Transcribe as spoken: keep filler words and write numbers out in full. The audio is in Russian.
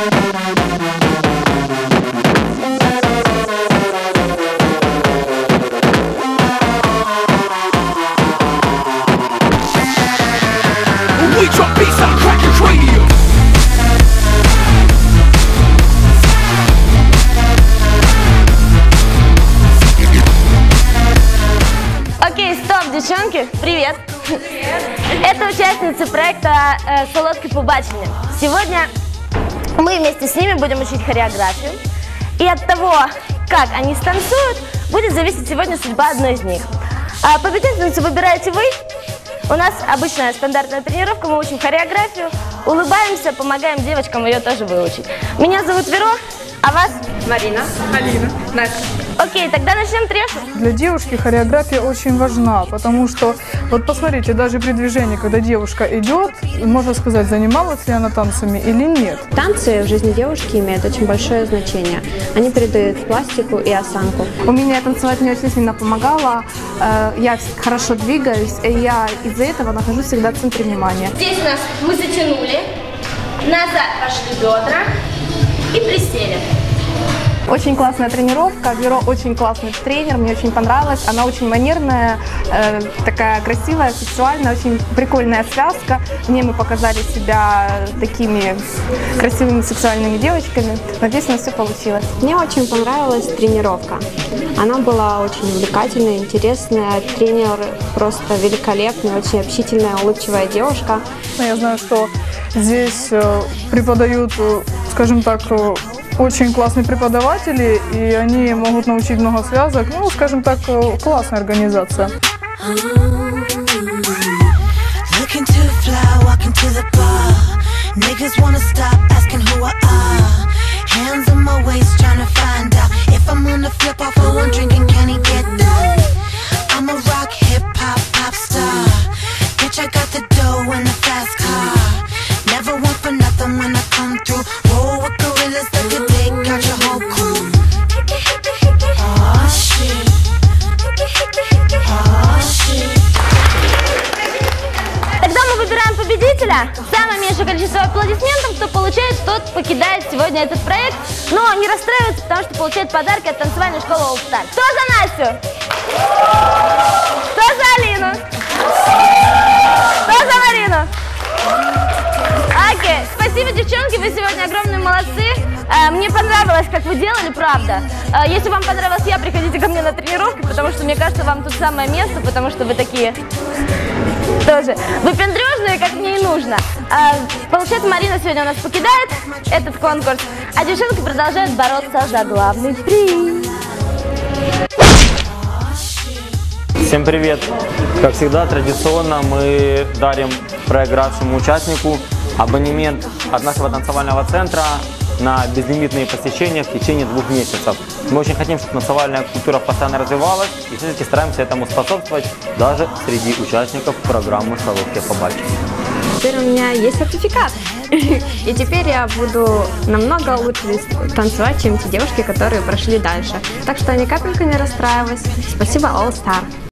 Окей, стоп, девчонки, привет! Это участницы проекта э, «Солодке побачення». Сегодня мы вместе с ними будем учить хореографию. И от того, как они станцуют, будет зависеть сегодня судьба одной из них. А победительницу выбираете вы. У нас обычная стандартная тренировка, мы учим хореографию, улыбаемся, помогаем девочкам ее тоже выучить. Меня зовут Веро, а вас? Марина, Алина, Настя. Окей, тогда начнем трешу. Для девушки хореография очень важна, потому что, вот посмотрите, даже при движении, когда девушка идет, можно сказать, занималась ли она танцами или нет. Танцы в жизни девушки имеют очень большое значение. Они передают пластику и осанку. У меня танцевать мне очень сильно помогало. Я хорошо двигаюсь, и я из-за этого нахожусь всегда в центре внимания. Здесь у нас мы затянули, назад пошли бедра и присели. Очень классная тренировка, Веро очень классный тренер, мне очень понравилось. Она очень манерная, э, такая красивая, сексуальная, очень прикольная связка. В ней мы показали себя такими красивыми сексуальными девочками. Надеюсь, у нас все получилось. Мне очень понравилась тренировка. Она была очень увлекательная, интересная. Тренер просто великолепный, очень общительная, улыбчивая девушка. Я знаю, что здесь преподают, скажем так, очень классные преподаватели, и они могут научить много связок. Ну, скажем так, классная организация. Самое меньшее количество аплодисментов, кто получает, тот покидает сегодня этот проект. Но не расстраивается, потому что получает подарки от танцевальной школы All Star. Кто за Настю? Кто за Алину? Кто за Марину? Окей, спасибо, девчонки, вы сегодня огромные молодцы. Мне понравилось, как вы делали, правда. Если вам понравилось я, приходите ко мне на тренировки, потому что мне кажется, вам тут самое место, потому что вы такие тоже выпендрежные, как мне и нужно. Получается, Марина сегодня у нас покидает этот конкурс, а девчонки продолжают бороться за главный приз. Всем привет! Как всегда, традиционно мы дарим проигравшему участнику абонемент от нашего танцевального центра на безлимитные посещения в течение двух месяцев. Мы очень хотим, чтобы танцевальная культура постоянно развивалась, и все-таки стараемся этому способствовать даже среди участников программы «Солодке побачення». Теперь у меня есть сертификат, и теперь я буду намного лучше танцевать, чем те девушки, которые прошли дальше. Так что ни капельку не расстраивайся. Спасибо All Star.